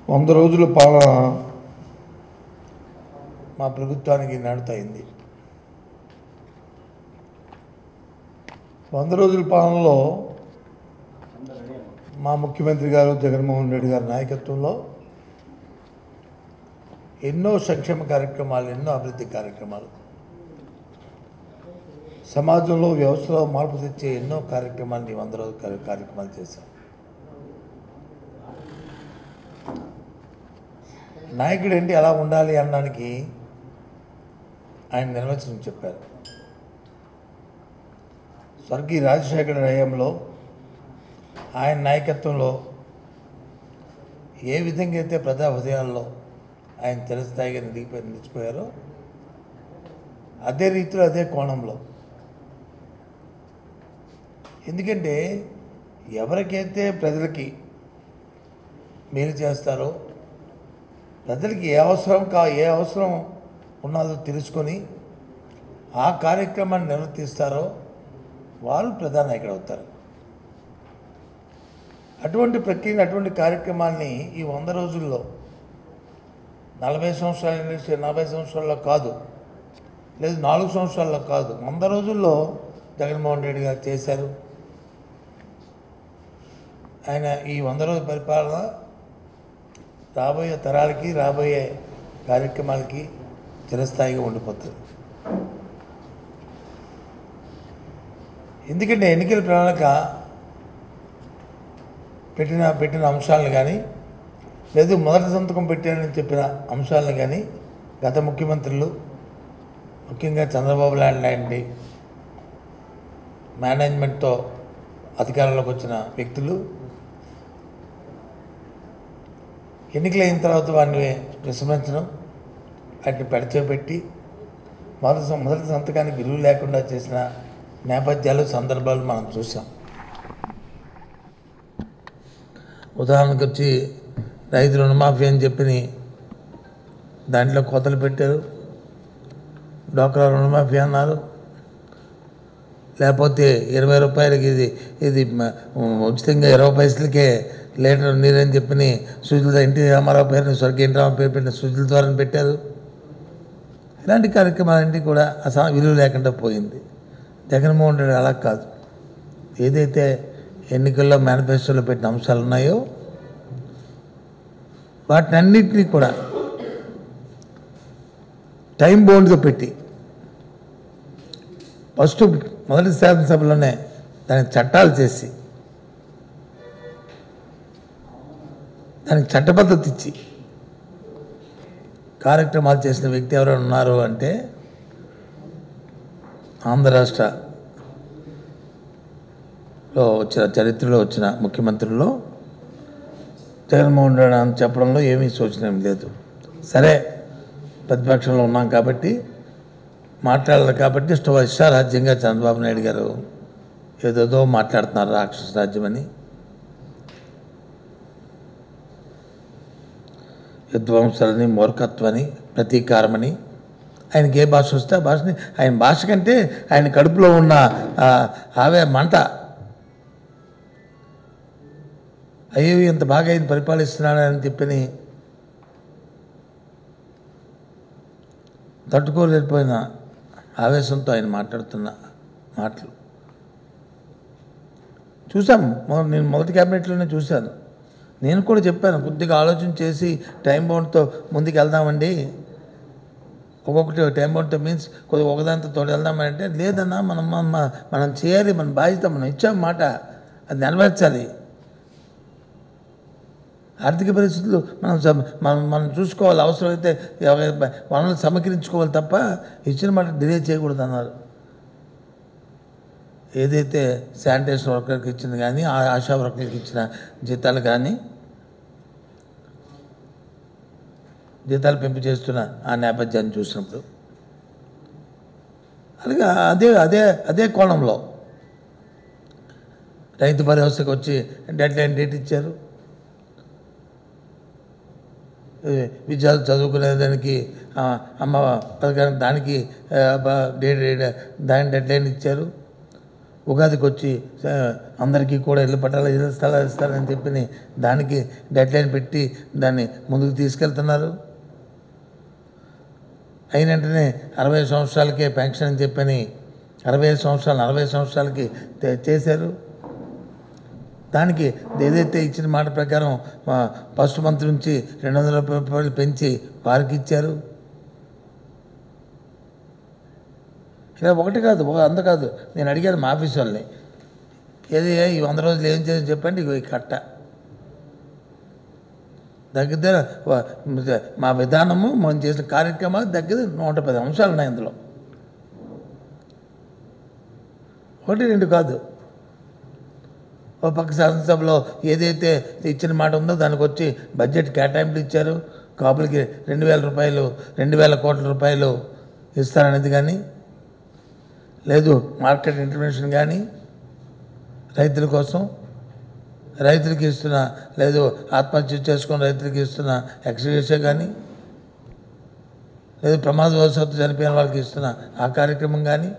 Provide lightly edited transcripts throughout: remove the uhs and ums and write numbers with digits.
100 రోజుల పాలన మా ప్రభుత్వానికి నడుతైంది. 100 రోజుల పాలనలో మా ముఖ్యమంత్రి గారు జగన్మోహన్ రెడ్డి గారి నాయకత్వంలో ఎన్నో సంక్షేమ కార్యక్రమాలు, ఎన్నో అభివృద్ధి కార్యక్రమాలు, సమాజంలో వ్యవస్థలో మార్పు తెచ్చే ఎన్నో కార్యక్రమాలని 100 రోజుల కార్యక్రమాలు చేశాం. నాయకుడు ఏంటి ఎలా ఉండాలి అనడానికి ఆయన నిర్వచనం చెప్పారు. స్వర్గీయ రాజశేఖర హయాంలో ఆయన నాయకత్వంలో ఏ విధంగా అయితే ప్రజా హృదయాల్లో ఆయన చిరస్థాయిగా నిలిచిపోయారో అదే రీతిలో అదే కోణంలో, ఎందుకంటే ఎవరికైతే ప్రజలకి మేలు చేస్తారో, ప్రజలకి ఏ అవసరం ఉన్నదో తెలుసుకొని ఆ కార్యక్రమాన్ని నిర్వర్తిస్తారో వారు ప్రధానాయకుడు అవుతారు. అటువంటి ప్రక్రియని, అటువంటి కార్యక్రమాన్ని ఈ 100 రోజుల్లో 40 సంవత్సరాల నుంచి 40 సంవత్సరాల్లో కాదు, లేదు 4 సంవత్సరాల్లో కాదు, 100 రోజుల్లో జగన్మోహన్ రెడ్డి గారు చేశారు. ఆయన ఈ 100 రోజుల పరిపాలన రాబోయే తరాలకి, రాబోయే కార్యక్రమాలకి చిరస్థాయిగా ఉండిపోతుంది. ఎందుకంటే ఎన్నికల ప్రణాళిక పెట్టిన అంశాలను కానీ, లేదు మొదటి సంతకం పెట్టానని చెప్పిన అంశాలను కానీ గత ముఖ్యమంత్రులు, ముఖ్యంగా చంద్రబాబు నాయుడు మేనేజ్మెంట్తో అధికారంలోకి వచ్చిన వ్యక్తులు ఎన్నికలైన తర్వాత వాటిని విస్మరించడం, వాటిని పెడచెపెట్టి మొదటి సంతకానికి విలువ లేకుండా చేసిన నేపథ్యాలు, సందర్భాలు మనం చూసాం. ఉదాహరణకు వచ్చి రైతు రుణమాఫీ అని చెప్పి దాంట్లో కోతలు పెట్టారు. డ్వాక్రా రుణమాఫీ అన్నారు. లేకపోతే 20 రూపాయలకి ఇది ఉచితంగా 20 పైసలకే లీటర్ నీరని చెప్పి సూచనల ఎన్టీ రామారావు పేరుని, స్వర్గీయ ఎన్టీ రామారావు పేరు పెట్టిన సూచనల ద్వారా పెట్టారు. ఇలాంటి కార్యక్రమాలన్నీ కూడా విలువ లేకుండా పోయింది. జగన్మోహన్ రెడ్డి అలా కాదు. ఏదైతే ఎన్నికల్లో మేనిఫెస్టోలో పెట్టిన అంశాలు ఉన్నాయో వాటిని అన్నింటినీ కూడా టైం బౌండ్గా పెట్టి ఫస్ట్ మొదటి శాసనసభలోనే దానికి చట్టాలు చేసి, దానికి చట్టబద్ధత ఇచ్చి కార్యక్రమాలు చేసిన వ్యక్తి ఎవరైనా ఉన్నారు అంటే ఆంధ్ర రాష్ట్రలో వచ్చిన చరిత్రలో వచ్చిన ముఖ్యమంత్రుల్లో జగన్మోహన్ రెడ్డి అని చెప్పడంలో ఏమీ సూచన లేదు. సరే, ప్రతిపక్షంలో ఉన్నాం కాబట్టి, మాట్లాడాలి కాబట్టి ఇష్టారాజ్యంగా చంద్రబాబు నాయుడు గారు ఏదేదో మాట్లాడుతున్నారు. రాక్షస రాజ్యం అని, విధ్వంసాలని, మూర్ఖత్వాన్ని, ప్రతీకారమని, ఆయనకి ఏ భాష వస్తే ఆ భాషని, ఆయన భాష కంటే ఆయన కడుపులో ఉన్న ఆవే మంట, అయ్యో ఇంత బాగా ఆయన పరిపాలిస్తున్నాడని చెప్పని తట్టుకోలేకపోయిన ఆవేశంతో ఆయన మాట్లాడుతున్న మాటలు చూసాం. నేను మొదటి క్యాబినెట్లోనే చూశాను. నేను కూడా చెప్పాను, కొద్దిగా ఆలోచన చేసి టైం బౌండ్తో ముందుకు వెళ్దామండి, ఒక్కొక్కటి టైం బౌండ్తో మీన్స్ కొద్దిగా ఒకదాంతో తోడు వెళ్దామంటే, లేదన్నా మనం చేయాలి, మన బాధ్యత, మనం ఇచ్చాం మాట, అది నెరవేర్చాలి. ఆర్థిక పరిస్థితులు మనం చూసుకోవాలి, అవసరమైతే వనరులు సమకరించుకోవాలి తప్ప ఇచ్చిన మాట డిలే చేయకూడదు అన్నారు. ఏదైతే శానిటేషన్ వర్కర్కి ఇచ్చింది కానీ, ఆశా వర్కర్కి ఇచ్చిన జీతాలు కానీ, జీతాలు పెంపు చేస్తున్న ఆ నేపథ్యాన్ని చూసినప్పుడు, అలాగే అదే కోణంలో రైతు భరోసాకి వచ్చి డెట్ ఇచ్చారు. విద్యార్థులు చదువుకునేదానికి అమ్మ పథకానికి దానికి డెడ్ లైన్ ఇచ్చారు. ఉగాదికి వచ్చి అందరికీ కూడా ఇళ్ళ పట్టాలు ఇళ్ళ స్థలాలు ఇస్తారని చెప్పి దానికి డెడ్లైన్ పెట్టి దాన్ని ముందుకు తీసుకెళ్తున్నారు. అయిన వెంటనే 60 సంవత్సరాలకే పెన్షన్ అని చెప్పని 65 సంవత్సరాలు 40 సంవత్సరాలకి చేశారు. దానికి ఏదైతే ఇచ్చిన మాట ప్రకారం ఫస్ట్ మంత్ నుంచి 200 రూపాయలు పెంచి వారికి ఇచ్చారు. ఇలా ఒకటి కాదు, అంత కాదు. నేను అడిగాను మా ఆఫీస్ వాళ్ళని, ఏది ఈ 100 రోజులు ఏం చేయాలని చెప్పండి. ఈ కట్ట దగ్గర మా విధానము మనం చేసిన కార్యక్రమాలు దగ్గర 110 అంశాలు ఉన్నాయి అందులో. 1-2 కాదు. ఓ పక్క శాసనసభలో ఏదైతే ఇచ్చిన మాట ఉందో దానికి వచ్చి బడ్జెట్ కేటాయింపులు ఇచ్చారు. కాపులకి 2,000 రూపాయలు 2,000 కోట్ల రూపాయలు ఇస్తారనేది కానీ లేదు, మార్కెట్ ఇంటర్వెన్షన్ కానీ రైతుల కోసం, రైతులకి ఇస్తున్న లేదు ఆత్మహత్య చేసుకున్న రైతులకి ఇస్తున్న ఎక్స్గ్రేషియా కానీ లేదు ప్రమాదవశాత్తు చనిపోయిన వాళ్ళకి ఇస్తున్న ఆ కార్యక్రమం కానీ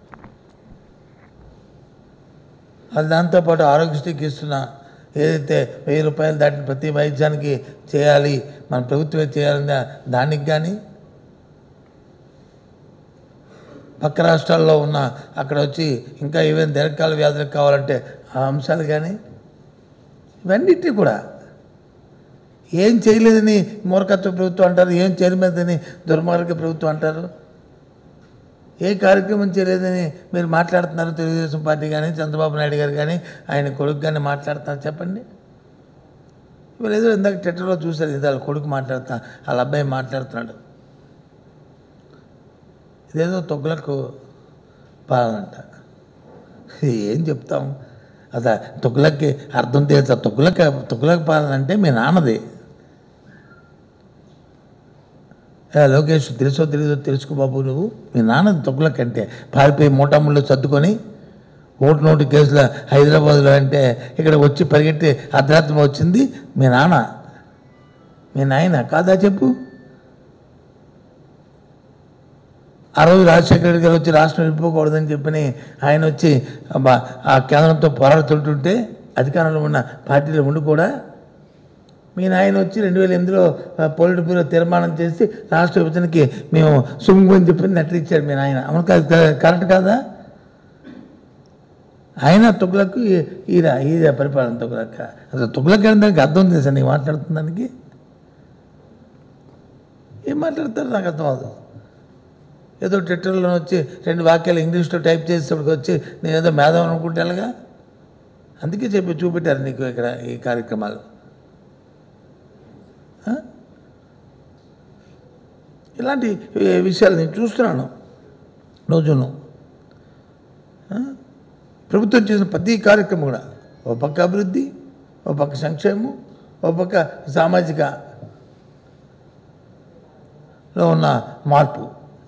అది దాంతోపాటు ఆరోగ్యశ్రీకి ఇస్తున్న ఏదైతే 1000 రూపాయలు దాటిన ప్రతి వైద్యానికి చేయాలి మన ప్రభుత్వమే చేయాలన్న దానికి కానీ పక్క రాష్ట్రాల్లో ఉన్న అక్కడ వచ్చి ఇంకా ఏవైనా దీర్ఘకాల వ్యాధులకు కావాలంటే ఆ అంశాలు కానీ ఇవన్నిటినీ కూడా ఏం చేయలేదని మూర్ఖత్వ ప్రభుత్వం అంటారు, ఏం చేయలేదని దుర్మార్గ ప్రభుత్వం అంటారు. ఏ కార్యక్రమం చేయలేదని మీరు మాట్లాడుతున్నారు. తెలుగుదేశం పార్టీ కానీ చంద్రబాబు నాయుడు గారు కానీ ఆయన కొడుకు కానీ మాట్లాడుతున్నారు చెప్పండి. ఇవాళ ఏదో ఇందాక ట్విట్టర్లో చూశారు, ఇది వాళ్ళ కొడుకు మాట్లాడుతా వాళ్ళ అబ్బాయి మాట్లాడుతున్నాడు. ఇదేదో తొగ్గులకు పాలనంట. ఏం చెప్తాం? అదా తొగ్గులకి అర్థం తెలుసా? తొగ్గులకు పాలన అంటే మీ నాన్నది. లోకేష్ తెలుసో తెలీదో తెలుసుకో బాబు, నువ్వు మీ నాన్నది తొగ్గులకి అంటే పారిపోయి మూటాముళ్ళు సర్దుకొని ఓటు నోటు కేసులో హైదరాబాద్లో అంటే ఇక్కడ వచ్చి పరిగెట్టి అర్ధరాత్రి వచ్చింది మీ నాన్న, మీ నాయన కాదా చెప్పు? ఆ రోజు రాజశేఖర రెడ్డి గారు వచ్చి రాష్ట్రం వెళ్ళిపోకూడదని చెప్పని ఆయన వచ్చి ఆ కేంద్రంతో పోరాడుతుంటుంటే అధికారంలో ఉన్న పార్టీలో ఉండి కూడా మీ నాయన వచ్చి 2008లో పొలిట్ బ్యూరో తీర్మానం చేసి రాష్ట్ర విభజనకి మేము సుముఖమని చెప్పి నెట్లు ఇచ్చాడు మీ నాయన. అవును కరెక్ట్ కాదా? ఆయన తుగ్లక్ ఈయన పరిపాలన తుగ్లక్. అసలు తుగ్లక్ అనే దానికి అర్థం ఉంది సార్ నీకు మాట్లాడుతున్న దానికి? ఏం మాట్లాడతారు నాకు అర్థం అవదు. ఏదో ట్విట్టర్లో వచ్చి 2 వాక్యాలు ఇంగ్లీష్లో టైప్ చేసేటప్పటికి వచ్చి నేను ఏదో మేధావి అనుకుంటే అలాగా. అందుకే చూపెట్టారు నీకు ఇక్కడ ఈ కార్యక్రమాలు. ఇలాంటి విషయాలు నేను చూస్తున్నాను రోజును. ప్రభుత్వం చేసిన ప్రతి కార్యక్రమం కూడా ఓ పక్క అభివృద్ధి, ఓ పక్క సంక్షేమం, ఓ పక్క సామాజికలో ఉన్న మార్పు,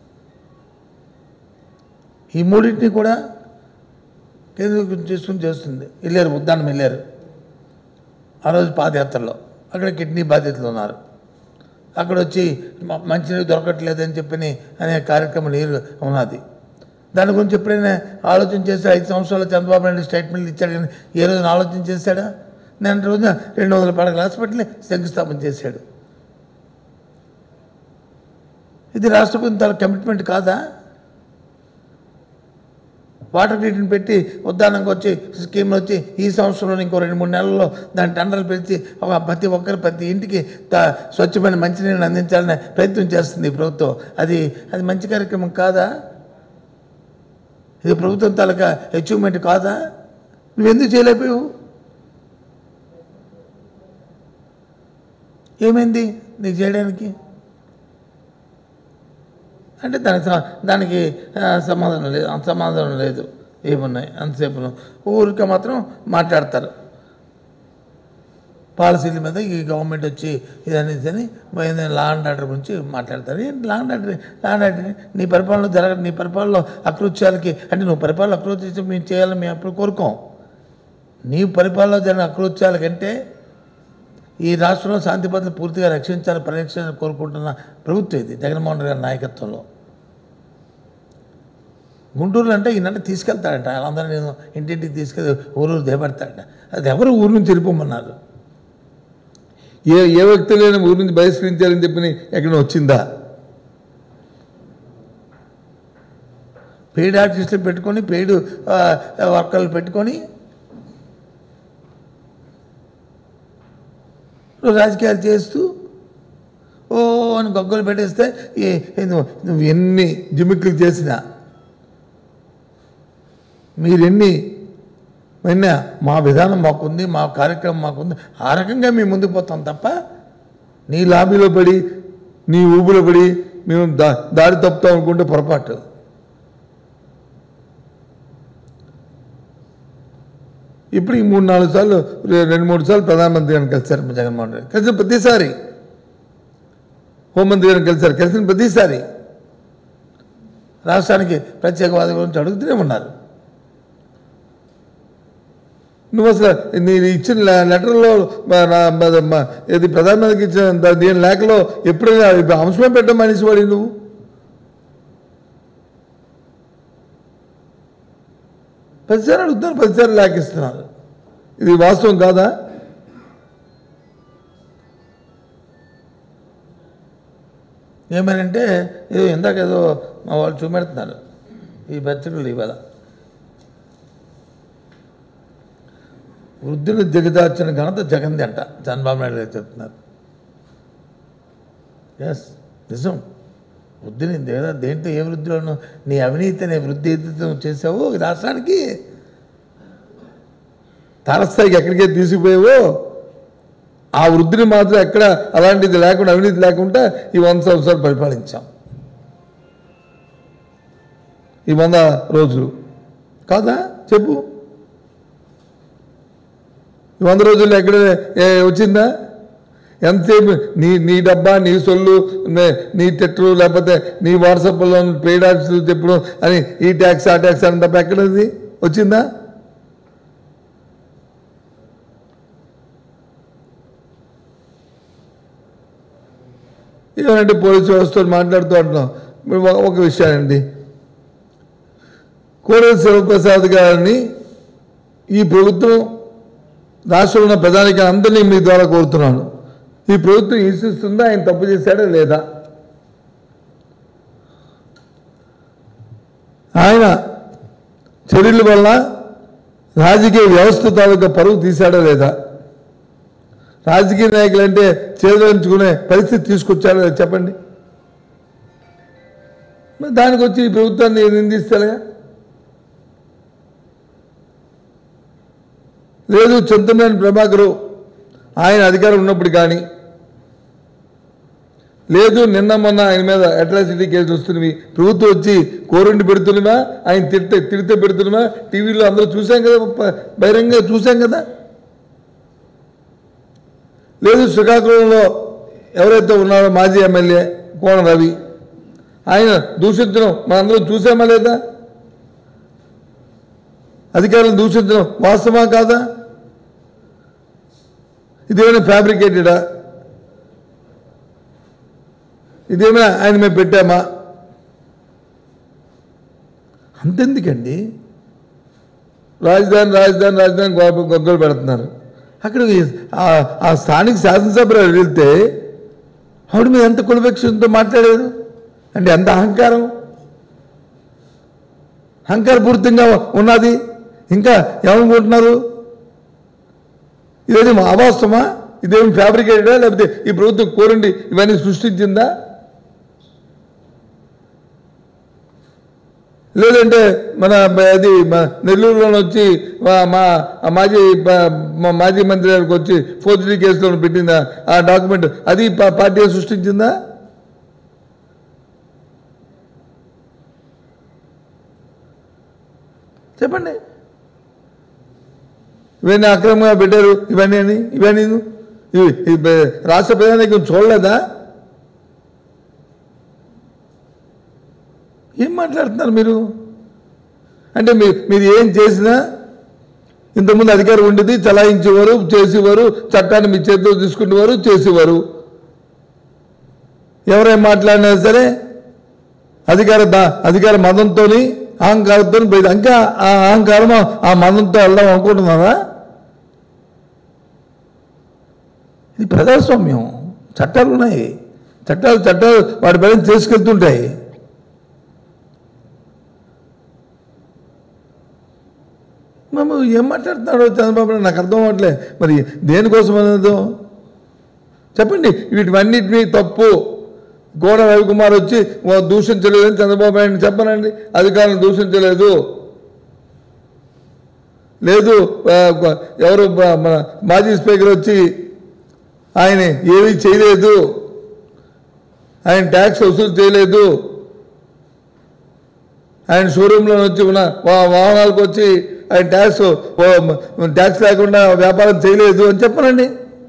ఈ మూడింటిని కూడా కేంద్రీకృతం చేసుకుని చేస్తుంది. వెళ్ళారు, ఉద్దానం వెళ్ళారు ఆ రోజు పాదయాత్రలో. అక్కడ కిడ్నీ బాధితులు ఉన్నారు. అక్కడ వచ్చి మంచినీరు దొరకట్లేదని చెప్పని అనే కార్యక్రమం నీరు ఉన్నది. దాని గురించి ఎప్పుడైనా ఆలోచన చేస్తే 5 సంవత్సరాలు చంద్రబాబు నాయుడు స్టేట్మెంట్లు ఇచ్చాడు, కానీ ఏ రోజున ఆలోచన చేశాడా? నేను రోజున 200 పడకల హాస్పిటల్ని శంకుస్థాపన చేశాడు. ఇది రాష్ట్ర ప్రభుత్వం కమిట్మెంట్ కాదా? వాటర్ గ్రిడ్ని పెట్టి ఉద్దానంగా వచ్చి స్కీమ్లు వచ్చి ఈ సంవత్సరంలో ఇంకో 2-3 నెలల్లో దాని టెండర్లు పెంచి ప్రతి ఒక్కరు ప్రతి ఇంటికి స్వచ్ఛమైన మంచినీళ్ళని అందించాలనే ప్రయత్నం చేస్తుంది ఈ ప్రభుత్వం. అది మంచి కార్యక్రమం కాదా? ఇది ప్రభుత్వం తాలూకా అచీవ్మెంట్ కాదా? నువ్వెందుకు చేయలేకపోయావు? ఏమైంది నీకు చేయడానికి? అంటే దానికి సమాధానం లేదు. ఏమున్నాయి అంతసేపు ఊరికే మాత్రం మాట్లాడతారు. పాలసీల మీద ఈ గవర్నమెంట్ వచ్చి ఇదనేది లా అండ్ ఆర్డర్ గురించి మాట్లాడతారు. ఏంటి లా అండ్ ఆర్డర్? నీ పరిపాలనలో నీ పరిపాలనలో అకృత్యాలకి అంటే నువ్వు పరిపాలన అకృత్యం మేము చేయాలని మేము అప్పుడు కోరుకోం. నీ పరిపాలనలో జరిగిన అకృత్యాల కంటే ఈ రాష్ట్రంలో శాంతి భద్రతను పూర్తిగా పరిరక్షించాలని కోరుకుంటున్న ప్రభుత్వం ఇది జగన్మోహన్ రెడ్డి గారి నాయకత్వంలో. గుంటూరులో అంటే ఈయనంటే తీసుకెళ్తాడట, వాళ్ళందరూ నేను ఇంటింటికి తీసుకెళ్ళి ఊరు దేబడతాడట. అది ఎవరు ఊరు నుంచి వెళ్ళిపోమన్నారు? ఏ వ్యక్తి లేని ఊరి నుంచి బహిష్కరించారని చెప్పి ఎక్కడ వచ్చిందా? పెయిడ్ ఆర్టిస్టులు పెట్టుకొని, పెయిడ్ వర్కర్లు పెట్టుకొని రాజకీయాలు చేస్తూ ఓ అని గొగ్గలు పెట్టేస్తే నువ్వు ఎన్ని జిమిక్లు చేసినా, మీరెన్ని అయినా మా విధానం మాకుంది, మా కార్యక్రమం మాకుంది, ఆ రకంగా మేము ముందుకు పోతాం తప్ప నీ లాబీలో పడి, నీ ఊబులో పడి మేము దారి తప్పుతాం అనుకుంటే పొరపాటు. ఇప్పుడు ఈ 3-4 సార్లు 2-3 సార్లు ప్రధానమంత్రి గారిని కలిశారు జగన్మోహన్ రెడ్డి. కలిసిన ప్రతిసారి హోంమంత్రి గారిని కలిసిన ప్రతిసారి రాష్ట్రానికి ప్రత్యేకవాద గురించి అడుగుతూనే ఉన్నారు. నువ్వు అసలు నేను ఇచ్చిన లెటర్లో ఇది ప్రధానమంత్రికి ఇచ్చిన దీని లేఖలో ఎప్పుడైనా అంశమే పెట్టడం మనిషి వాడి నువ్వు ప్రతిసారి అడుగుతున్నారు, ప్రతిసారి లేఖిస్తున్నారు. ఇది వాస్తవం కాదా? ఏమనంటే ఏదో ఇందాక ఏదో మా వాళ్ళు చూపెడుతున్నారు ఈ పత్రికలు ఇవాళ, వృద్ధులు దిగదార్చిన ఘనత జగన్ది అంట చంద్రబాబు నాయుడు గారు చెప్తున్నారు. ఎస్, నిజం. వృద్ధిని దేంట్లో ఏ వృద్ధిలోనూ నీ అవినీతి అనే వృద్ధి ఏదైతే చేసావో ఈ రాష్ట్రానికి తారస్థాయికి ఎక్కడికే తీసుకుపోయావో ఆ వృద్ధిని మాత్రం ఎక్కడ అలాంటిది లేకుండా, అవినీతి లేకుండా ఈ 100 సంవత్సరాలు పరిపాలించాం. ఈ 100 రోజులు కాదా చెప్పు? ఈ 100 రోజుల్లో ఎక్కడ వచ్చిందా? ఎంతసేపు నీ డబ్బా, నీ సొల్లు, నీ టెట్లు, లేకపోతే నీ వాట్సాప్లో పెయిడ్ ఆర్టిస్టులు చెప్పడం అని ఈ ట్యాక్స్ ఆ ట్యాక్స్ అని తప్ప ఎక్కడది వచ్చిందా? ఏమంటే పోలీసు వ్యవస్థతో మాట్లాడుతూ అంటున్నాం. ఒక విషయానండి, కోడెల శివప్రసాద్ గారిని ఈ ప్రభుత్వం రాష్ట్రంలో ఉన్న ప్రధానికి అందరినీ మీ ద్వారా కోరుతున్నాను, ఈ ప్రభుత్వం హింసిస్తుందా, ఆయన తప్పు చేశాడా లేదా? ఆయన చర్యల వల్ల రాజకీయ వ్యవస్థ తాలూకా పరువు తీశాడా లేదా? రాజకీయ నాయకులు అంటే చేదరించుకునే పరిస్థితి తీసుకొచ్చాడా లేదా చెప్పండి. మరి దానికి వచ్చి ఈ ప్రభుత్వాన్ని నిందిస్తారుగా. లేదు, చింతమనేని ప్రభాకరు ఆయన అధికారం ఉన్నప్పుడు కానీ, లేదు నిన్న మొన్న ఆయన మీద అట్రాసిటీ కేసులు వస్తున్నవి, ప్రభుత్వం వచ్చి కోరండి పెడుతున్నవా, ఆయన తిడితే పెడుతున్నవా, టీవీలో అందరూ చూసాం కదా, బహిరంగంగా చూసాం కదా. లేదు, శ్రీకాకుళంలో ఎవరైతే ఉన్నారో మాజీ ఎమ్మెల్యే కోన రవి, ఆయన దూషించడం మనందరం చూసామా లేదా? అధికారులను దూషించడం వాస్తవా కాదా? ఇదేమైనా ఫ్యాబ్రికేటెడా? ఇదేమైనా ఆయన మేము పెట్టామా? అంతెందుకండి, రాజధాని రాజధాని రాజధాని గొగ్గలు పెడుతున్నారు. అక్కడ ఆ స్థానిక శాసనసభ్యులు వెళ్తే ఆవిడ మీద ఎంత కులపక్షంతో మాట్లాడారు అంటే ఎంత అహంకారపూరితంగా ఉన్నది. ఇంకా ఏమనుకుంటున్నారు? ఇదేమి అవాస్తవమా, ఇదేమి ఫ్యాబ్రికేటెడా, లేకపోతే ఈ ప్రభుత్వం కోరండి ఇవన్నీ సృష్టించిందా? లేదంటే మన అది నెల్లూరులో వచ్చి మాజీ మంత్రి గారికి వచ్చి ఫోర్జరీ కేసులో పెట్టిందా ఆ డాక్యుమెంట్, అది పార్టీ సృష్టించిందా? చెప్పండి. ఇవన్నీ అక్రమంగా పెట్టారు, ఇవన్నీ రాష్ట్ర ప్రధానికి చూడలేదా? ఏం మాట్లాడుతున్నారు మీరు? అంటే మీరు ఏం చేసినా ఇంతకుముందు అధికారం ఉండేది, చలాయించేవారు, చేసేవారు, చట్టాన్ని మీ చేతిలో తీసుకునేవారు, చేసేవారు. ఎవరేం మాట్లాడినా సరే అధికార మదంతో అహంకారంతో పోయింది. ఇంకా ఆ అహంకారం ఆ మనంతో వెళ్దాం అనుకుంటున్నారా? ఇది ప్రజాస్వామ్యం. చట్టాలు ఉన్నాయి, చట్టాలు వాటి పైన చేసుకెళ్తుంటాయి. మేము ఏం మాట్లాడుతున్నాడో చంద్రబాబు నాయుడు నాకు అర్థం అవ్వట్లే. మరి దేనికోసం అనేది చెప్పండి. వీటివన్నిటినీ తప్పు గోడ రవికుమార్ వచ్చి దూషించలేదని చంద్రబాబు నాయుడు చెప్పనండి. అధికారులను దూషించలేదు, లేదు ఎవరు మన మాజీ స్పీకర్ వచ్చి ఆయన ఏమీ చేయలేదు, ఆయన ట్యాక్స్ వసూలు చేయలేదు, ఆయన షోరూంలో వచ్చి ఉన్న వాహనాలకు వచ్చి ఆయన ట్యాక్స్ లేకుండా వ్యాపారం చేయలేదు అని చెప్పనండి.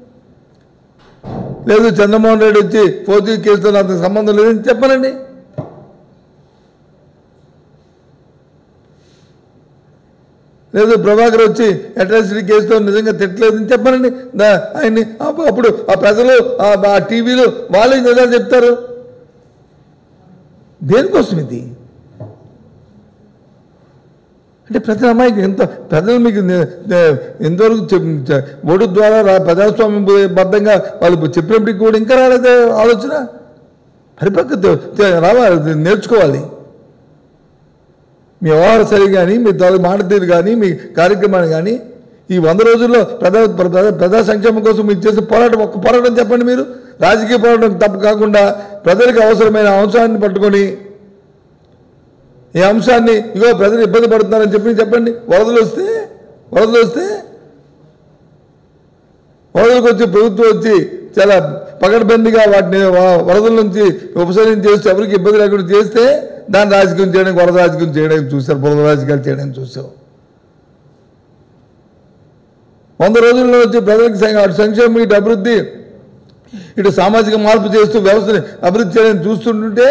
లేదు చంద్రమోహన్ రెడ్డి వచ్చి 4G కేసుతో నాకు సంబంధం లేదని చెప్పనండి. లేదు ప్రభాకర్ వచ్చి అట్రాసిటీ కేసుతో నిజంగా తిట్టలేదని చెప్పనండి. ఆయన్ని అప్పుడు ఆ ప్రజలు ఆ టీవీలు వాళ్ళే నిజాలు చెప్తారు. దేనికోసం ఇది అంటే ప్రతి అమ్మాయికి ప్రజలు మీకు ఎంతవరకు ఓటు ద్వారా ప్రజాస్వామ్యబద్ధంగా వాళ్ళు చెప్పినప్పటికీ కూడా ఇంకా రాలేదే ఆలోచన. పరిపక్వత రావాలి, నేర్చుకోవాలి. మీ వ్యవహార శైలి కానీ, మీ మాట తీరు కానీ, మీ కార్యక్రమాన్ని కానీ ఈ 100 రోజుల్లో ప్రజా సంక్షేమం కోసం మీరు చేసే పోరాటం ఒక్క పోరాటం చెప్పండి. మీరు రాజకీయ పోరాటం తప్పు కాకుండా ప్రజలకు అవసరమైన అంశాన్ని పట్టుకొని ఈ అంశాన్ని ఇగో ప్రజలు ఇబ్బంది పడుతున్నారని చెప్పండి. వరదలు వస్తే వరదలకు వచ్చి ప్రభుత్వం వచ్చి చాలా పకడ్బందీగా వాటిని వరదల నుంచి ఉపసంహరణ చేస్తే ఎవరికి ఇబ్బంది లేకుండా చేస్తే దాన్ని రాజకీయం చేయడానికి, వరద రాజకీయం చేయడానికి చూశారు, బురద రాజకీయాలు చేయడానికి చూసాం. 100 రోజుల్లో వచ్చి ప్రజలకు అటు సంక్షేమం, ఇటు అభివృద్ధి, ఇటు సామాజిక మార్పు చేస్తూ వ్యవస్థని అభివృద్ధి చేయడానికి చూస్తుంటుంటే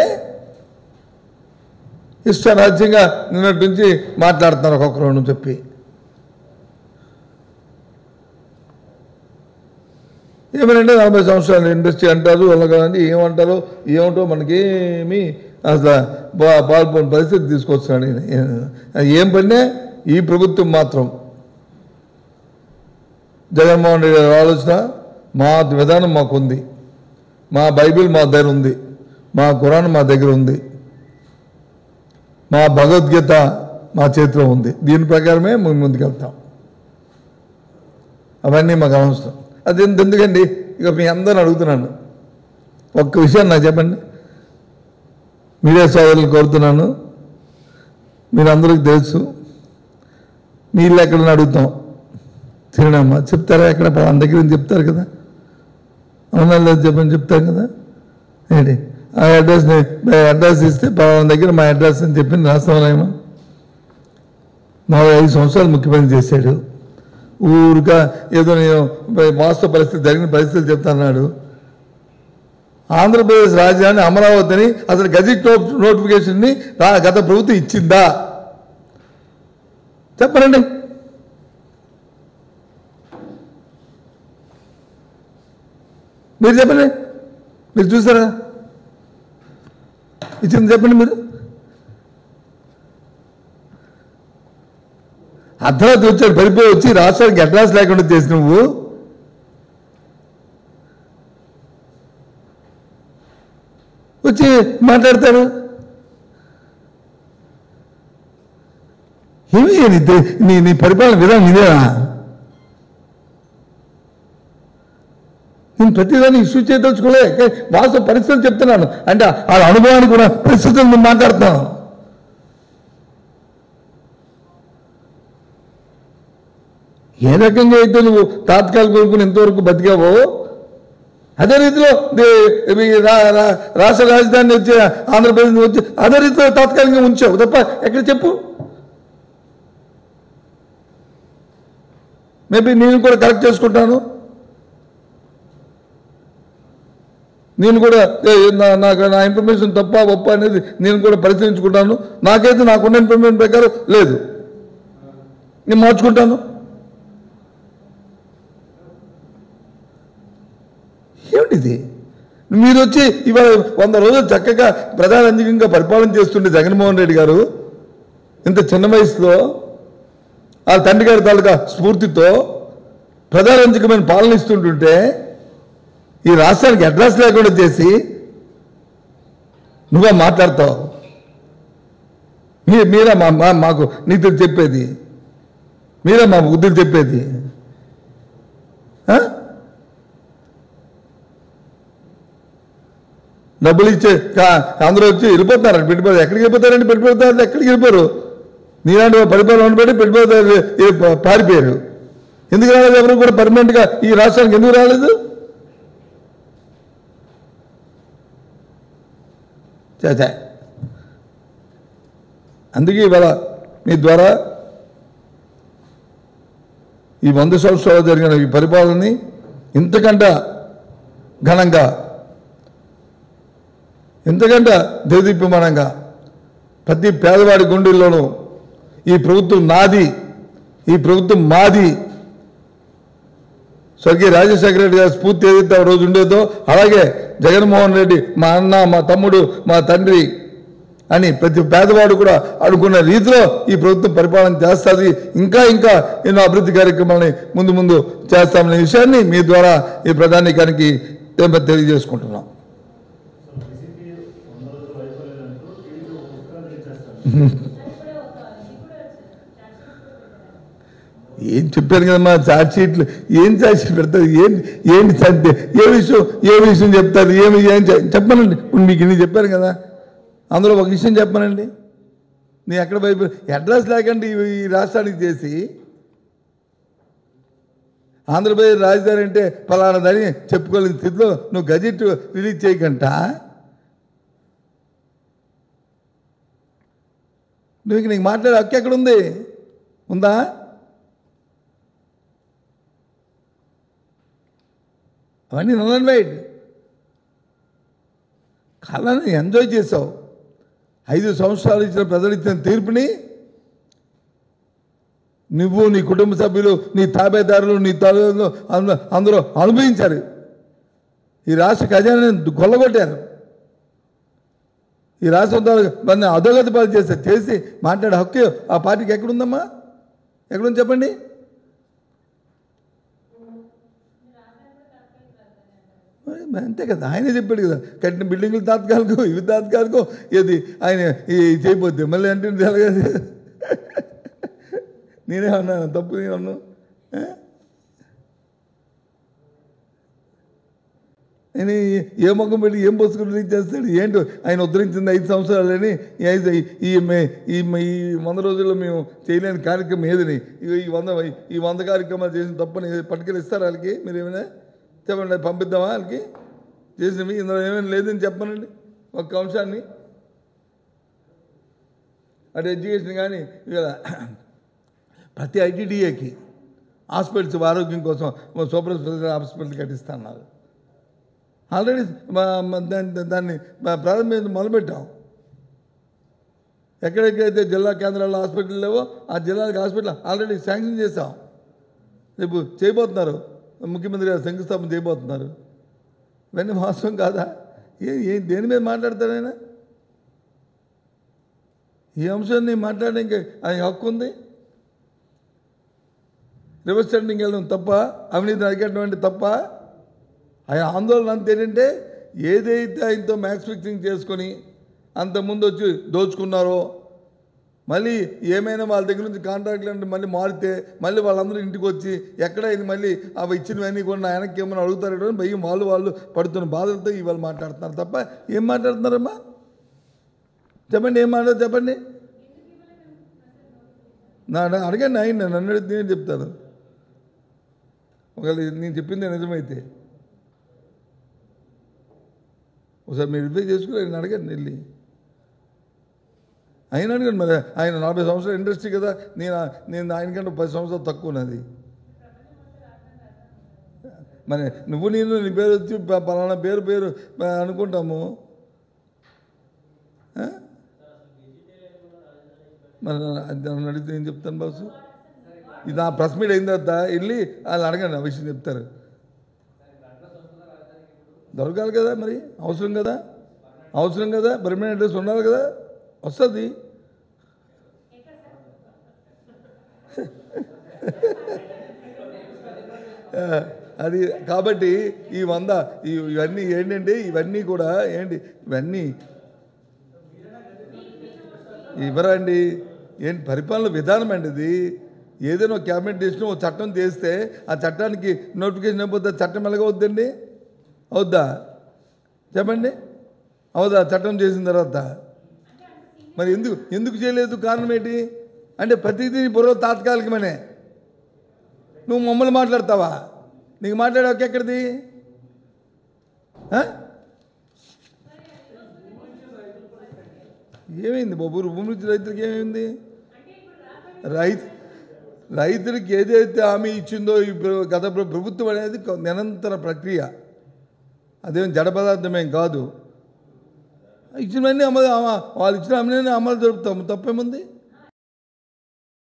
ఇష్టారాజ్యంగా నిన్నటి నుంచి మాట్లాడుతున్నారు ఒక్కొక్కరు చెప్పి. ఏమనంటే 40 సంవత్సరాల ఇండస్ట్రీ అంటారు, వాళ్ళని ఏమంటారో ఏమిటో మనకేమి అసలు పాల్పొని పరిస్థితి తీసుకొస్తున్నాడు. ఏం పడినా ఈ ప్రభుత్వం మాత్రం జగన్మోహన్ రెడ్డి గారి ఆలోచన, మా విధానం మాకుంది, మా బైబిల్ మా దగ్గర ఉంది, మా ఖురాన్ మా దగ్గర ఉంది, మా భగవద్గీత మా చేతిలో ఉంది, దీని ప్రకారమే మేము ముందుకెళ్తాం. అవన్నీ మాకు అవసరం. అది ఎందుకండి? ఇక మీ అందరిని అడుగుతున్నాను, ఒక్క విషయం నాకు చెప్పండి. మీడియా సోదరులు కోరుతున్నాను, మీరందరికీ తెలుసు, మీ ఇల్లు ఎక్కడని అడుగుతాం, తినమ్మా చెప్తారా? ఎక్కడ పలానా దగ్గర చెప్తారు కదా, అవునా లేదు చెప్పని చెప్తారు కదా. ఏంటి ఆ అడ్రస్ ఇస్తే పలానా దగ్గర మా అడ్రస్ అని చెప్పి రాస్తామేమో. 45 సంవత్సరాలు ముఖ్యమంత్రి చేశాడు. ఊరిక ఏదో నేను వాస్తవ పరిస్థితి జరిగిన పరిస్థితులు చెప్తాన్నాడు. ఆంధ్రప్రదేశ్ రాజధాని అమరావతిని అసలు గజెట్ నోటిఫికేషన్ని గత ప్రభుత్వం ఇచ్చిందా చెప్పనండి. మీరు చెప్పండి, మీరు చూసారా? ఇచ్చింది చెప్పండి. మీరు అర్ధరాత్రి వచ్చాడు, పడిపోయి వచ్చి రాష్ట్రానికి అడ్రస్ లేకుండా చేసి నువ్వు వచ్చి మాట్లాడతారు. ఏమి నీ పరిపాలన విధానం ఇదేనా? నేను ప్రతిదాన్ని ఇష్యూ చేయదలుచుకోలే, వాస్తవ పరిస్థితులు చెప్తున్నాను. అంటే వాళ్ళ అనుభవాన్ని కూడా పరిస్థితులు నేను మాట్లాడుతున్నాను. ఏ రకంగా అయితే నువ్వు తాత్కాలిక కొనుక్కుని ఎంతవరకు బతికావో అదే రీతిలో రాష్ట్ర రాజధాని వచ్చి ఆంధ్రప్రదేశ్ వచ్చి అదే రీతిలో తాత్కాలికంగా ఉంచావు తప్ప ఎక్కడ చెప్పు. మేబీ నేను కూడా కరెక్ట్ చేసుకుంటాను, నేను కూడా నాకు నా ఇన్ఫర్మేషన్ తప్ప ఒప్ప అనేది నేను కూడా పరిశీలించుకుంటాను. నాకైతే నాకున్న ఇన్ఫర్మేషన్ ప్రకారం లేదు, నేను మార్చుకుంటాను. ఏమిటిది? మీరు వచ్చి ఇవాళ 100 రోజులు చక్కగా ప్రధానంగా పరిపాలన చేస్తుండే జగన్మోహన్ రెడ్డి గారు ఇంత చిన్న వయసులో ఆ తండ్రి గారి తాలూకా స్ఫూర్తితో ప్రజారంజకమైన పాలన ఇస్తుంటుంటే ఈ రాష్ట్రానికి అడ్రస్ లేకుండా చేసి నువ్వే మాట్లాడతావు. మీరా మాకు నీతులు చెప్పేది, మీరా మా బుద్ధులు చెప్పేది. డబ్బులు ఇచ్చే అందరూ వచ్చి వెళ్ళిపోతున్నారు. పెట్టుబడి ఎక్కడికి వెళ్ళిపోతారండి? పెట్టుబడిదారులు ఎక్కడికి వెళ్ళిపోరు? నీలాంటి పరిపాలన పెట్టి పెట్టుబడిదారులు పారిపోయారు. ఎందుకు రాలేదు? ఎవరు కూడా పర్మనెంట్గా ఈ రాష్ట్రానికి ఎందుకు రాలేదు? చేచా. అందుకే ఇవాళ మీ ద్వారా ఈ 100 సంవత్సరాలు జరిగిన ఈ పరిపాలనని ఇంతకంటే ఘనంగా, ఇంతకంటే దేదీప్యమానంగా ప్రతి పేదవాడి గుండెల్లోనూ ఈ ప్రభుత్వం నాది, ఈ ప్రభుత్వం మాది, స్వర్గీయ రాజశేఖర రెడ్డి గారి స్ఫూర్తి ఏదైతే ఆ రోజు ఉండేదో అలాగే జగన్మోహన్ రెడ్డి మా అన్న, మా తమ్ముడు, మా తండ్రి అని ప్రతి పేదవాడు కూడా అనుకున్న రీతిలో ఈ ప్రభుత్వం పరిపాలన చేస్తుంది. ఇంకా ఇంకా ఎన్నో అభివృద్ధి కార్యక్రమాలని ముందు ముందు చేస్తామనే విషయాన్ని మీ ద్వారా ఈ ప్రధానికానికి తెలియజేసుకుంటున్నాం. ఏం చెప్పాను కదమ్మా, ఛార్జ్ షీట్లు ఏం ఛార్జ్ షీట్ పెడతారు? ఏంటి ఏ విషయం చెప్తారు? ఏం చెప్పానండి. మీకు ఇన్ని చెప్పాను కదా, అందులో ఒక విషయం చెప్పానండి. నీ ఎక్కడ వైపు అడ్రస్ లేకండి ఈ రాష్ట్రానికి చేసి ఆంధ్రప్రదేశ్ రాజధాని అంటే ఫలానాదని చెప్పుకోలేని స్థితిలో నువ్వు గజెట్ రిలీజ్ చేయకంట నువ్వు నీకు మాట్లాడే హక్కు ఎక్కడుంది? ఉందా? అవన్నీ నల్ అండ్ వైడ్. కాలాన్ని ఎంజాయ్ చేసావు. 5 సంవత్సరాలు ఇచ్చిన ప్రజలు ఇచ్చిన తీర్పుని నువ్వు, నీ కుటుంబ సభ్యులు, నీ తాబేదారులు, నీ తల్లిదండ్రులు అందరూ అనుభవించారు. ఈ రాష్ట్ర ఖజానాన్ని కొల్లగొట్టారు. ఈ రాష్ట్రం అధోగతి పాలు చేసి మాట్లాడే హక్కు ఆ పార్టీకి ఎక్కడుందమ్మా? ఎక్కడుంది చెప్పండి? అంతే కదా, ఆయనే చెప్పాడు కదా, కట్టిన బిల్డింగులు తాత్కాలికం, ఇవి తాత్కాలికం, ఏది ఆయన చేయబోద్ది మళ్ళీ అంటే అలాగే నేనే అన్నాను, తప్పు నేను అన్నాను. నేను ఏ ముఖం పెట్టి ఏం పుస్తకం రిలీజ్ చేస్తాడు? ఏంటో ఆయన ఉద్ధరించింది 5 సంవత్సరాలని. ఈ 100 రోజుల్లో మేము చేయలేని కార్యక్రమం ఏదని ఈ 100 కార్యక్రమాలు చేసిన తప్పని పట్టుకెళ్ళి ఇస్తారు వాళ్ళకి? మీరు ఏమైనా చెప్పండి, పంపిద్దామా వాళ్ళకి? చేసినవి ఇందులో ఏమైనా లేదని చెప్పనండి ఒక్క అంశాన్ని. అటు ఎడ్యుకేషన్ కానీ ఇవాళ ప్రతి ఐటీడీఏకి హాస్పిటల్స్ ఆరోగ్యం కోసం సూపర్ స్పెషాలిటీ హాస్పిటల్ కట్టిస్తున్నారు. ఆల్రెడీ దాన్ని ప్రారంభించి మొదలుపెట్టాం. ఎక్కడెక్కడైతే జిల్లా కేంద్రాల్లో హాస్పిటల్ లేవో ఆ జిల్లాలకు హాస్పిటల్ ఆల్రెడీ శాంక్షన్ చేశాం. రేపు చేయబోతున్నారు, ముఖ్యమంత్రి గారు శంకుస్థాపన చేయబోతున్నారు. ఇవన్నీ వాస్తవం కాదా? దేని మీద మాట్లాడతాడు ఆయన? ఈ అంశాన్ని మాట్లాడడానికి ఆయన హక్కు ఉంది. రివర్స్ టెండరింగ్ వెళ్ళడం తప్ప, అవినీతిని అరికట్టడం అంటే తప్ప? ఆయన ఆందోళన అంత ఏంటంటే ఏదైతే ఆయనతో మ్యాక్స్ ఫిక్సింగ్ చేసుకొని అంతకుముందు వచ్చి దోచుకున్నారో, మళ్ళీ ఏమైనా వాళ్ళ దగ్గర నుంచి కాంట్రాక్ట్లు అంటే మళ్ళీ మారితే మళ్ళీ వాళ్ళందరూ ఇంటికి వచ్చి ఎక్కడైనా మళ్ళీ అవి ఇచ్చినవన్నీ కూడా వెనక్కి ఏమైనా అడుగుతారు అని భయం వాళ్ళు పడుతున్న బాధలతో ఇవాళ మాట్లాడుతున్నారు తప్ప ఏం మాట్లాడుతున్నారమ్మా? చెప్పండి, ఏం మాట్లాడు చెప్పండి. అడగండి, ఆయన నన్ను అడిగితే నేను చెప్తాను. ఒకవేళ నేను చెప్పిందే నిజమైతే ఒకసారి మీరు రిపేర్ చేసుకుని ఆయన అడగండి వెళ్ళి. ఆయన అడగండి. మరి ఆయన 40 సంవత్సరాల ఇండస్ట్రీ కదా, నేను ఆయనకంటే 10 సంవత్సరాలు తక్కువ ఉన్నది. మరి నువ్వు నేను నీ పేరు వచ్చి పలానా పేరు అనుకుంటాము. మరి నన్ను అడిగితే ఏం చెప్తాను బాసు? ఇది నా ప్రెస్ మీట్ అయిన తర్వాత వెళ్ళి వాళ్ళు అడగండి, ఆ విషయం చెప్తారు. దొరకాలి కదా, మరి అవసరం కదా, పర్మనెంట్ అడ్రస్ ఉండాలి కదా, వస్తుంది. అది కాబట్టి ఇవన్నీ ఏంటంటే ఇవన్నీ కూడా ఏంటి ఇవన్నీ ఇవ్వరండి. ఏంటి పరిపాలన విధానం అండి ఇది. ఏదైనా ఒక క్యాబినెట్ డెసిషన్ ఒక చట్టం చేస్తే ఆ చట్టానికి నోటిఫికేషన్ అయిపోతే చట్టం ఎలాగవుద్దండి? అవుద్దా చెప్పండి? అవుదా? చట్టం చేసిన తర్వాత మరి ఎందుకు చేయలేదు? కారణం ఏంటి అంటే ప్రతిదీ బుర్ర తాత్కాలికమనే. నువ్వు మమ్మల్ని మాట్లాడతావా? నీకు మాట్లాడావు ఎక్కడిది? ఏమైంది బాబు? భూమి నుంచి రైతులకి ఏమైంది? రైతులకి ఏదైతే హామీ ఇచ్చిందో గత ప్రభుత్వం అనేది నిరంతర ప్రక్రియ, అదేం జడ పదార్థమేం కాదు. ఇచ్చినవన్నీ వాళ్ళు ఇచ్చిన హామీని అమలు జరుపుతాము, తప్పేముంది?